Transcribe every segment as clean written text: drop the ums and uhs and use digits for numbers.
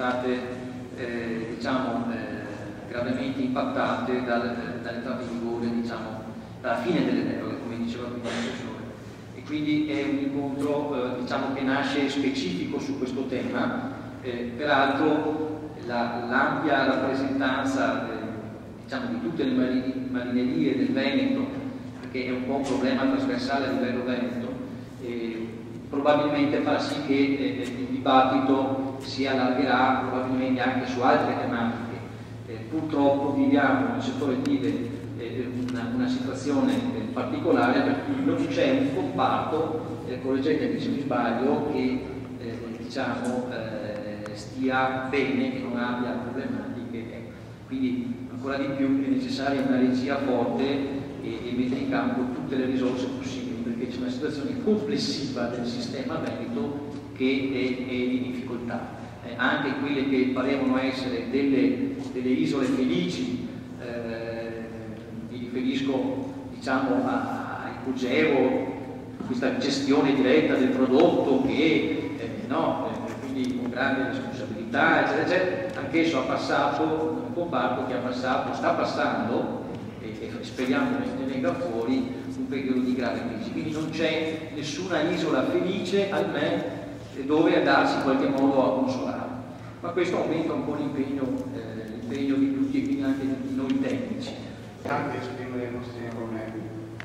state diciamo, gravemente impattate dall'entrata in vigore, diciamo, dalla fine delle deroghe, come diceva prima l'assessore. E quindi è un incontro diciamo, che nasce specifico su questo tema. Peraltro l'ampia rappresentanza diciamo, di tutte le marinerie del Veneto, perché è un po' un problema trasversale a livello veneto, probabilmente farà sì che il dibattito si allargherà probabilmente anche su altre tematiche. Purtroppo viviamo nel settore vive una situazione particolare per cui non c'è un comparto, correggetemi se mi sbaglio, che diciamo, stia bene, che non abbia problematiche. Quindi ancora di più è necessaria una regia forte e mettere in campo tutte le risorse possibili, perché c'è una situazione complessiva del sistema veneto che è di difficoltà. Anche quelle che parevano essere delle isole felici, mi riferisco diciamo, ai Cugevo, questa gestione diretta del prodotto che quindi con grande responsabilità, eccetera, eccetera, anch'esso ha passato, un comparto che ha passato, sta passando, e speriamo che ne venga fuori, un periodo di grave crisi. Quindi non c'è nessuna isola felice, ahimè, dove andarsi in qualche modo a consolare. Ma questo aumenta un po' l'impegno di tutti e quindi anche di noi tecnici. Anche esprimere i nostri problemi.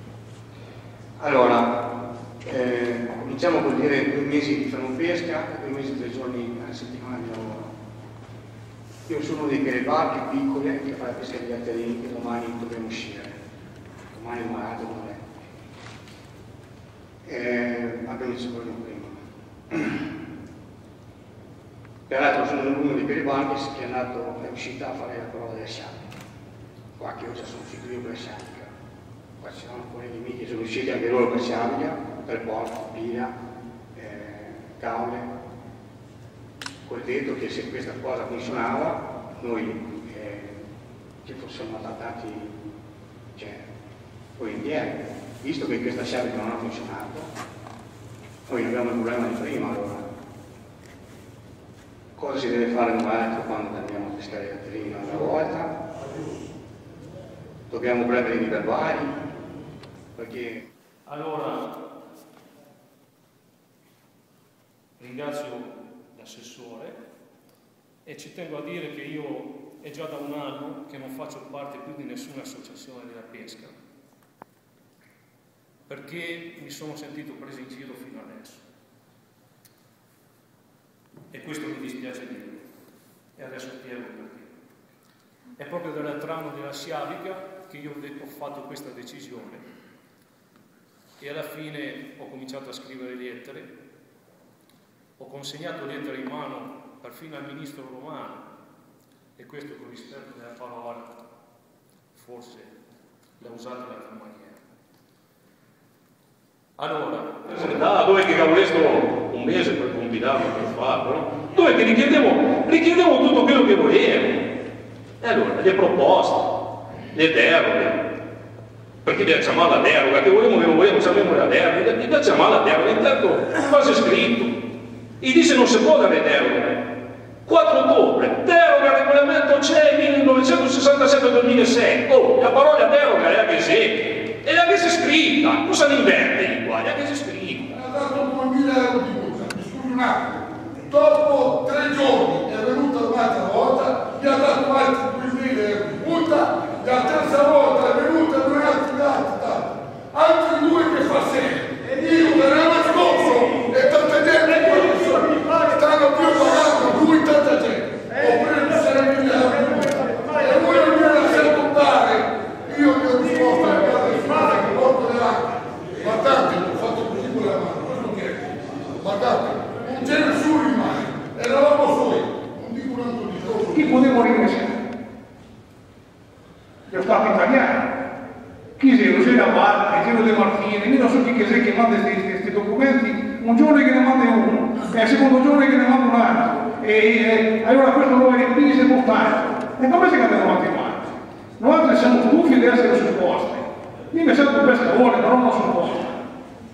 Allora, cominciamo col dire 2 mesi di fermo pesca, 2 mesi 3 giorni alla settimana di lavoro. Io sono uno di quelle barche piccole che fa la pesca di atterini che domani dobbiamo uscire. Domani non è. Abbiamo il secondo prima. Peraltro sono uno di quelle barche che è uscita a fare la prova della sciabica. Qua che io già sono uscito io per la sciabica. Qua ci sono ancora i miei che sono usciti anche loro per sciabica, per porto, pila, caule. Col detto che se questa cosa funzionava, noi ci fossimo adattati poi indietro. Visto che questa sciabica non ha funzionato, noi abbiamo il problema di prima allora. Cosa si deve fare noi quando andiamo a pescare il atterino una volta? Dobbiamo prendere i verbali? Perché... Allora, ringrazio l'assessore e ci tengo a dire che io è già da un anno che non faccio parte più di nessuna associazione della pesca, perché mi sono sentito preso in giro fino adesso. E questo mi dispiace dirlo, e adesso spiego perché. È proprio dalla trama della sciabica che io ho fatto questa decisione e alla fine ho cominciato a scrivere lettere, ho consegnato lettere in mano perfino al ministro Romano, e questo con rispetto della parola forse l'ha usato in altra maniera. Allora, dove che avevo resto un mese per combinarlo, per farlo, no? Dove che richiedevo tutto quello che volevo. E allora, le proposte, le deroghe, perché abbiamo chiamato la deroga, che vogliamo sapere la deroga, abbiamo chiamato la deroga, intanto cosa è scritto? E dice non si può dare deroga. 4 ottobre, deroga al regolamento CE 1967-2006. Oh, la parola deroga è anche se, è anche se scritta, cosa ne inverte qua? È anche se scritta. Ha dato 2.000 euro di multa, mi scusi un attimo. Dopo 3 giorni è venuta un'altra volta, gli ha dato altri 2.000 euro di multa, la terza volta è venuta e non ha dato altri 2 che fa 6. Io per l'anno scorso e tanta gente stanno più pagando, lui tanta gente. Ho preso 6.000 euro e voi non mi lasciate dare. Io gli ho risposto a casa di fare che porto le acque. Guardate, ho fatto così con la mano, quello che è. Guardate, non c'è nessuno in mare, eravamo soli, non dico un altro di loro. Chi poteva ringraziare? Lo Stato italiano. Chi si lo c'era a parte, Giro De Martini, io non so chi che manda questi documenti, un giorno che ne manda uno, e il secondo giorno che ne manda un altro, e allora questo lo riempire e portato. E come si andano avanti avanti? Noi siamo stufi di essere supposti. Io mi sento un pescatore, però non supposto.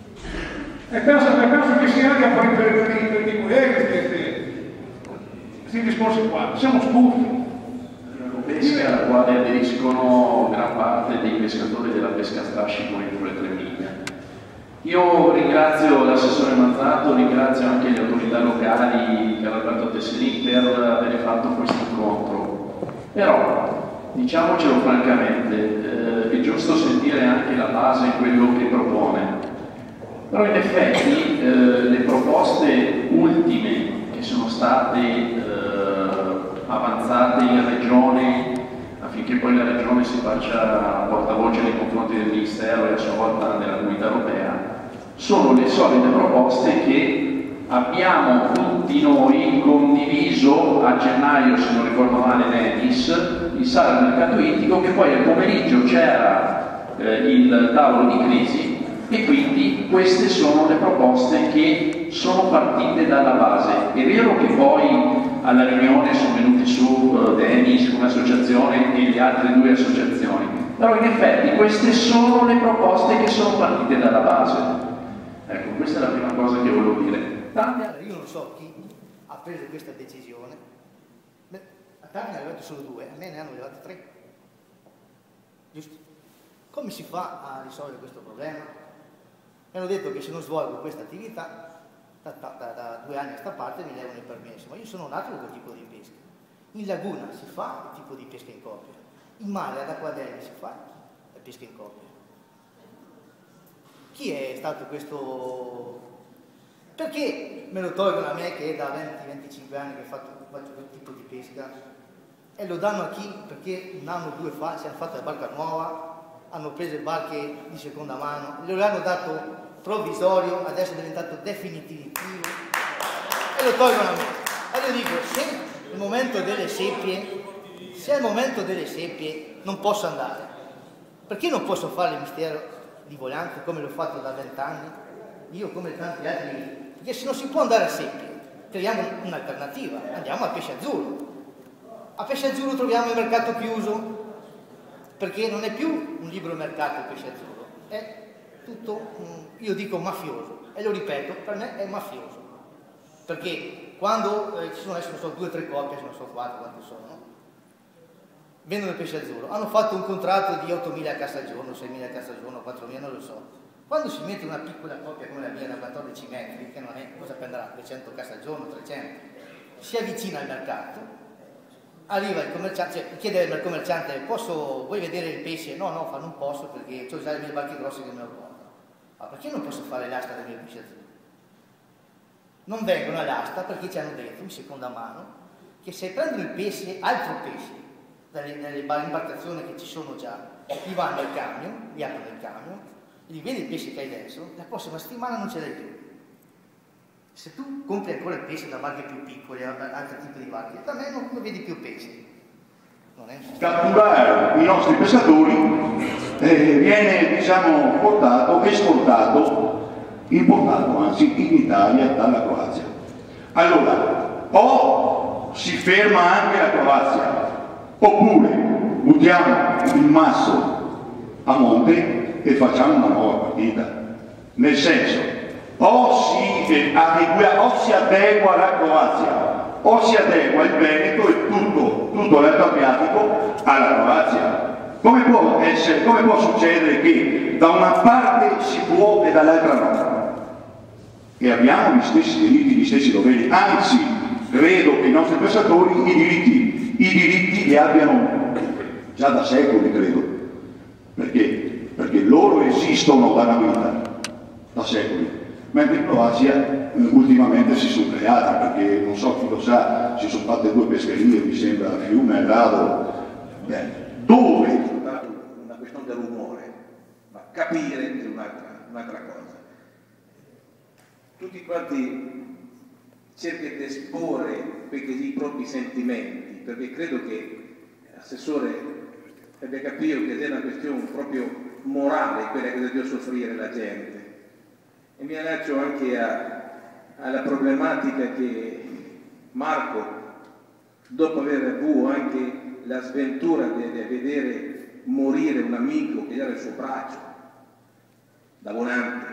E penso che sia anche per i colleghi questi questi discorsi qua, siamo stufi. Pesca alla quale aderiscono gran parte dei pescatori della pesca a strascico in quelle 3 miglia. Io ringrazio l'assessore Mazzato, ringrazio anche le autorità locali, Carlo Tesselin, per aver fatto questo incontro. Però, diciamocelo francamente, è giusto sentire anche la base, quello che propone. Però in effetti le proposte ultime che sono state avanzate in Regione, affinché poi la Regione si faccia portavoce nei confronti del Ministero e a sua volta della Comunità Europea, sono le solite proposte che abbiamo tutti noi condiviso a gennaio, se non ricordo male, Denis, in sala del mercato ittico, che poi al pomeriggio c'era il tavolo di crisi e quindi queste sono le proposte che sono partite dalla base. È vero che poi alla riunione sono venuti su Denis, un'associazione, e le altre 2 associazioni, però in effetti queste sono le proposte che sono partite dalla base. Ecco, questa è la prima cosa che volevo dire. Allora, io non so chi ha preso questa decisione. A Tami ne ha levate solo 2, a me ne hanno levate 3. Giusto? Come si fa a risolvere questo problema? Mi hanno detto che se non svolgo questa attività da 2 anni a sta parte mi levano il permesso, ma io sono un altro tipo di pesca. In laguna si fa il tipo di pesca in coppia, in mare ad Acquadelli si fa la pesca in coppia. Chi è stato questo? Perché me lo tolgono a me che è da 20-25 anni che faccio quel tipo di pesca e lo danno a chi? Perché 1 anno o 2 fa si hanno fatto la barca nuova, hanno preso barche di seconda mano, le hanno dato provvisorio, adesso è diventato definitivo e lo tolgono a me. Allora dico, se è il momento delle seppie non posso andare, perché non posso fare il mistero di Voglianco come l'ho fatto da 20 anni, io come tanti altri, perché se non si può andare a seppie troviamo un'alternativa, andiamo a pesce azzurro. A pesce azzurro troviamo il mercato chiuso, perché non è più un libero mercato il pesce azzurro, è tutto, io dico mafioso, e lo ripeto, per me è mafioso, perché quando ci sono adesso, non so, 2 o 3 coppie, non so 4 quanti sono, vendono il pesce azzurro, hanno fatto un contratto di 8.000 a cassa al giorno, 6.000 a cassa al giorno, 4.000, non lo so. Quando si mette una piccola coppia come la mia da 14 metri, che non è, cosa prenderà, 200 cassa al giorno, 300, si avvicina al mercato, arriva il commerciante, cioè chiede al commerciante, vuoi vedere il pesce? No, fa, non posso perché ho già le mie barche grosse che me lo portano. Ma perché non posso fare l'asta del mio pesce azzurro? Non vengono all'asta perché ci hanno detto in seconda mano che se prendono il pesce, altro pesce, dalle imbarcazioni che ci sono già, gli vanno al camion, gli aprono il camion, gli vedi il pesce che hai adesso, la prossima settimana non ce l'hai più. Se tu compri ancora il pesce da barche più piccole, altri tipi di barche, da me non vedi più pesce. Non è catturare i nostri pescatori viene, diciamo, importato anzi in Italia dalla Croazia. Allora, o si ferma anche la Croazia, oppure buttiamo il masso a monte e facciamo una nuova partita. Nel senso, o si adegua alla Croazia, o si adegua il Veneto e tutto l'Alto Adriatico alla Croazia. Come può succedere che da una parte si può e dall'altra no? E abbiamo gli stessi diritti, gli stessi doveri, anzi credo che i nostri pescatori i diritti li abbiano già da secoli, credo, perché loro esistono da una vita, da secoli, mentre in Croazia ultimamente si sono create, perché non so chi lo sa, si sono fatte 2 pescherie, mi sembra, a Fiume, a Rado, dove è soltanto una questione del rumore, ma capire è un'altra cosa. Tutti quanti cercano di esporre i propri sentimenti, perché credo che l'assessore abbia capito che è una questione proprio morale quella che deve soffrire la gente. E mi allaccio anche alla problematica che Marco, dopo aver avuto anche la sventura di vedere morire un amico che era il suo braccio, da volante,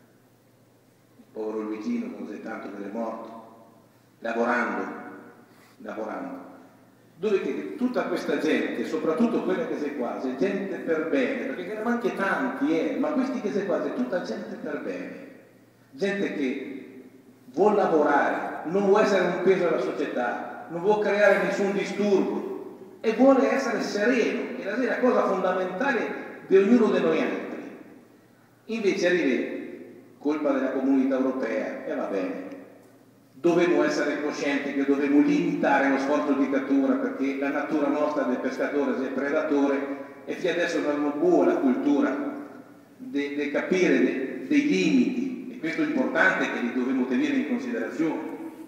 il povero Luigino, non sai tanto che è morto, lavorando, lavorando, dove che tutta questa gente, soprattutto quella che sei qua, è gente per bene, perché ce ne sono anche tanti, ma questi che sei qua è tutta gente per bene, gente che vuol lavorare, non vuole essere un peso alla società, non vuole creare nessun disturbo e vuole essere sereno, che è la cosa fondamentale di ognuno di noi altri. Invece arriva colpa della comunità europea, e va bene, dovevo essere coscienti che dovevo limitare lo sforzo di cattura, perché la natura nostra del pescatore è il predatore, e fino adesso non è buona la cultura di capire dei limiti, e questo è importante, che li dovremmo tenere in considerazione,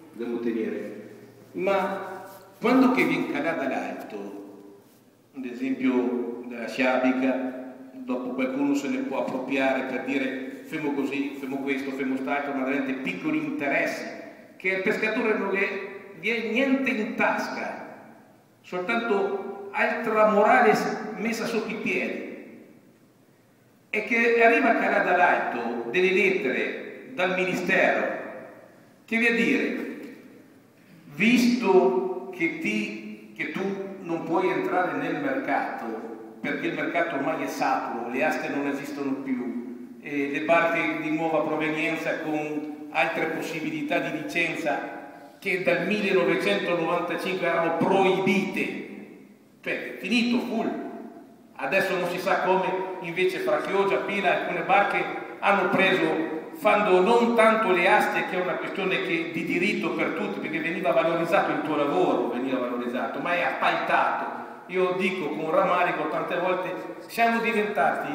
ma quando che viene calata dall'alto, ad esempio della sciabica, dopo qualcuno se ne può appropriare per dire femo così, femo questo, femo stato, ma veramente piccoli interessi, che al pescatore non gli è niente in tasca, soltanto altra morale messa sotto i piedi, e che arriva a calare dall'alto delle lettere dal Ministero che vi a dire, visto che tu non puoi entrare nel mercato, perché il mercato ormai è saturo, le aste non esistono più, le barche di nuova provenienza con altre possibilità di licenza che dal 1995 erano proibite, cioè finito, full. Adesso non si sa come invece fra Chioggia, Pila, alcune barche hanno preso, fanno non tanto le aste, che è una questione di diritto per tutti, perché veniva valorizzato il tuo lavoro, veniva valorizzato, ma è appaltato. Io dico con rammarico tante volte, siamo diventati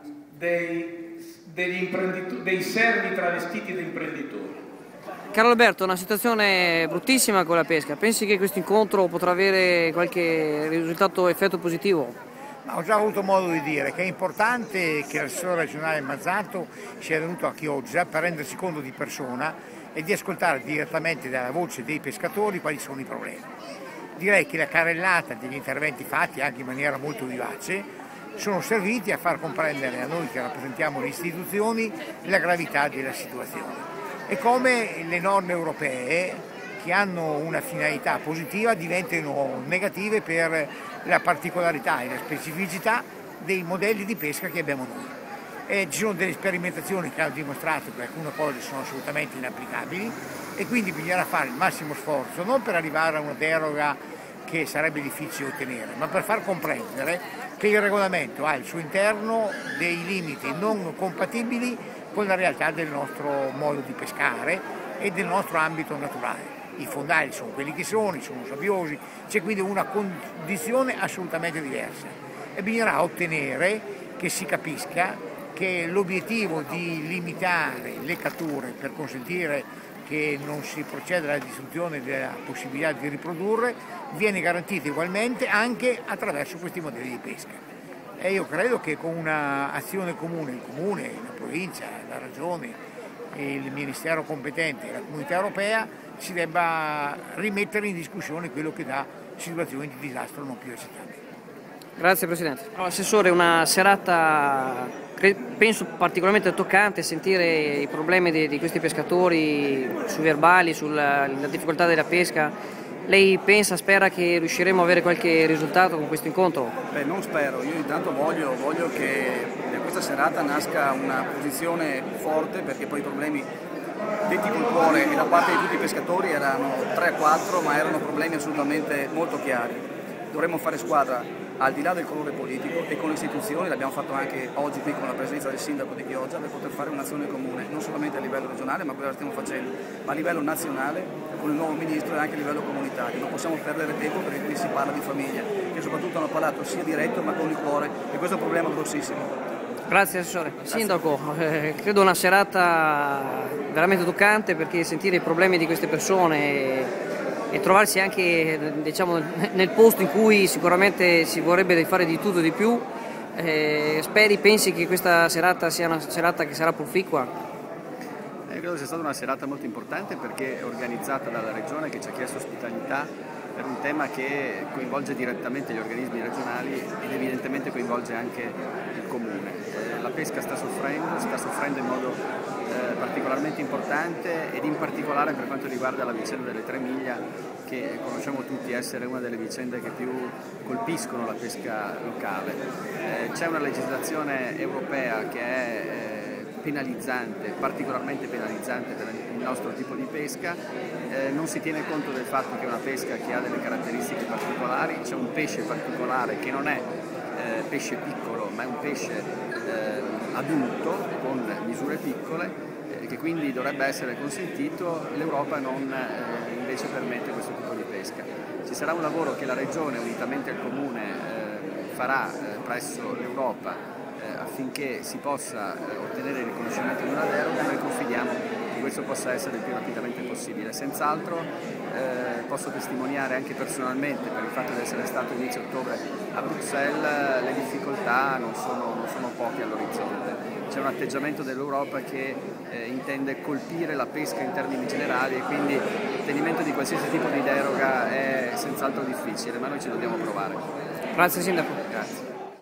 dei servi travestiti da imprenditori. Carlo Alberto, una situazione bruttissima con la pesca. Pensi che questo incontro potrà avere qualche risultato, effetto positivo? Ho già avuto modo di dire che è importante che l'assessore regionale Mazzato sia venuto a Chioggia per rendersi conto di persona e di ascoltare direttamente dalla voce dei pescatori quali sono i problemi. Direi che la carrellata degli interventi fatti anche in maniera molto vivace sono serviti a far comprendere a noi che rappresentiamo le istituzioni la gravità della situazione e come le norme europee, che hanno una finalità positiva, diventano negative per la particolarità e la specificità dei modelli di pesca che abbiamo noi. Ci sono delle sperimentazioni che hanno dimostrato che alcune cose sono assolutamente inapplicabili e quindi bisognerà fare il massimo sforzo, non per arrivare a una deroga che sarebbe difficile ottenere, ma per far comprendere che il regolamento ha al suo interno dei limiti non compatibili con la realtà del nostro modo di pescare e del nostro ambito naturale. I fondali sono quelli che sono sabbiosi, c'è quindi una condizione assolutamente diversa e bisognerà ottenere che si capisca che l'obiettivo di limitare le catture per consentire che non si proceda alla distruzione della possibilità di riprodurre viene garantito ugualmente anche attraverso questi modelli di pesca. E io credo che con un'azione comune, il Comune, la Provincia, la Regione, il Ministero competente e la Comunità Europea, si debba rimettere in discussione quello che dà situazioni di disastro non più accettabili. Grazie Presidente. Assessore, una serata penso particolarmente toccante, sentire i problemi di questi pescatori sui verbali, sulla difficoltà della pesca. Lei pensa, spera che riusciremo a avere qualche risultato con questo incontro? Beh, non spero, io intanto voglio che da questa serata nasca una posizione forte, perché poi i problemi detti col cuore e da parte di tutti i pescatori erano 3-4, ma erano problemi assolutamente molto chiari. Dovremmo fare squadra al di là del colore politico e con le istituzioni, l'abbiamo fatto anche oggi qui con la presenza del sindaco di Chioggia, per poter fare un'azione comune, non solamente a livello regionale, ma quella che stiamo facendo, ma a livello nazionale, con il nuovo ministro e anche a livello comunitario. Non possiamo perdere tempo, perché qui si parla di famiglia, che soprattutto hanno parlato sia diretto ma con il cuore, e questo è un problema grossissimo. Grazie Assessore. Sindaco, credo una serata veramente toccante, perché sentire i problemi di queste persone e trovarsi anche, diciamo, nel posto in cui sicuramente si vorrebbe fare di tutto e di più. Pensi che questa serata sia una serata che sarà proficua? Credo sia stata una serata molto importante, perché è organizzata dalla Regione, che ci ha chiesto ospitalità per un tema che coinvolge direttamente gli organismi regionali ed evidentemente coinvolge anche il comune. La pesca sta soffrendo in modo particolarmente importante, ed in particolare per quanto riguarda la vicenda delle 3 miglia, che conosciamo tutti essere una delle vicende che più colpiscono la pesca locale. C'è una legislazione europea che è penalizzante, particolarmente penalizzante per il nostro tipo di pesca, non si tiene conto del fatto che è una pesca che ha delle caratteristiche particolari, c'è un pesce particolare che non è pesce piccolo, ma è un pesce adulto con misure piccole, che quindi dovrebbe essere consentito. L'Europa non invece permette questo tipo di pesca. Ci sarà un lavoro che la Regione unitamente al Comune farà presso l'Europa affinché si possa ottenere il riconoscimento di una deroga. Noi confidiamo che questo possa essere il più rapidamente possibile. Senz'altro posso testimoniare anche personalmente, per il fatto di essere stato inizio ottobre a Bruxelles, le difficoltà non sono poche all'orizzonte. C'è un atteggiamento dell'Europa che intende colpire la pesca in termini generali, e quindi l'ottenimento di qualsiasi tipo di deroga è senz'altro difficile, ma noi ci dobbiamo provare. Grazie Sindaco. Grazie.